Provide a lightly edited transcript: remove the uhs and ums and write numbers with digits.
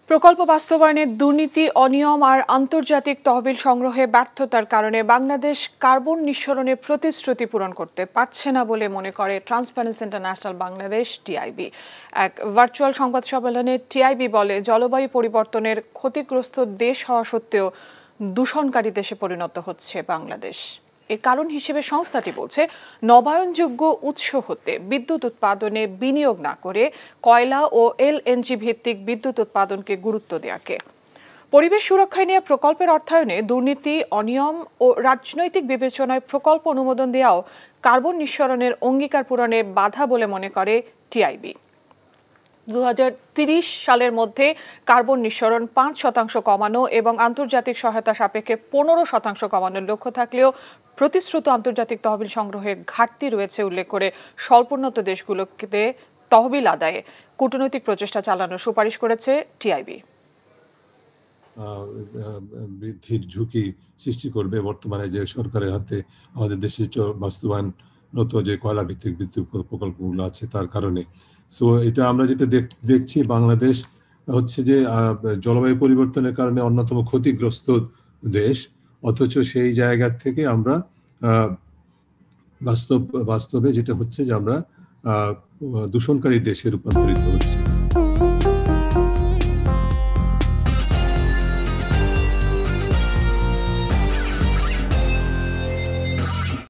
প্রকল্প বাস্তবায়নে দুর্নীতি, অনিয়ম আর আন্তর্জাতিক তহবিল সংগ্রহে ব্যর্থতার কারণে বাংলাদেশ কার্বন নিঃসরণের প্রতিশ্রুতি পূরণ করতে পারছে না বলে মনে করে ট্রান্সপারেন্সি ইন্টারন্যাশনাল বাংলাদেশ টিআইবি। এক ভার্চুয়াল সংবাদ সম্মেলনে টিআইবি বলে, জলবায়ু পরিবর্তনের ক্ষতিগ্রস্ত দেশ হওয়া সত্ত্বেও দূষণকারী দেশে পরিণত হচ্ছে বাংলাদেশ। এর কারণ হিসেবে সংস্থাটি বলছে, নবায়নযোগ্য উৎস হতে বিদ্যুৎ উৎপাদনে বিনিয়োগ না করে কয়লা ও এলএনজি ভিত্তিক বিদ্যুৎ উৎপাদনকে গুরুত্ব দেওয়াকে। পরিবেশ সুরক্ষায় নিয়ে প্রকল্পের অর্থায়নে দুর্নীতি, অনিয়ম ও রাজনৈতিক বিবেচনায় প্রকল্প অনুমোদন দেওয়াও কার্বন নিঃসরণের অঙ্গীকার পূরণে বাধা বলে মনে করে টিআইবি। 2030 সালের মধ্যে কার্বন নিঃসরণ 5% কমানো এবং আন্তর্জাতিক সহায়তা সাপেক্ষে 15% কমানোর লক্ষ্য থাকলেও প্রতিশ্রুত আন্তর্জাতিক তহবিল সংগ্রহের ঘাটতি রয়েছে উল্লেখ করে স্বল্পোন্নত দেশগুলোতে তহবিল আদায়ে কূটনৈতিক প্রচেষ্টা চালানোর সুপারিশ করেছে টিআইবি। বৃদ্ধির ঝুঁকি সৃষ্টি করবে বর্তমানে যে সরকারের হাতে আমাদের দেশে বাস্তবায়নরত যে কয়লা ভিত্তিক বিদ্যুৎ প্রকল্পগুলো আছে তার কারণে। সো এটা আমরা যেটা দেখছি, বাংলাদেশ হচ্ছে যে জলবায়ু পরিবর্তনের কারণে অন্যতম ক্ষতিগ্রস্ত দেশ, অথচ সেই জায়গা থেকে আমরা বাস্তবে যেটা হচ্ছে যে আমরা দূষণকারী দেশে রূপান্তরিত হচ্ছি।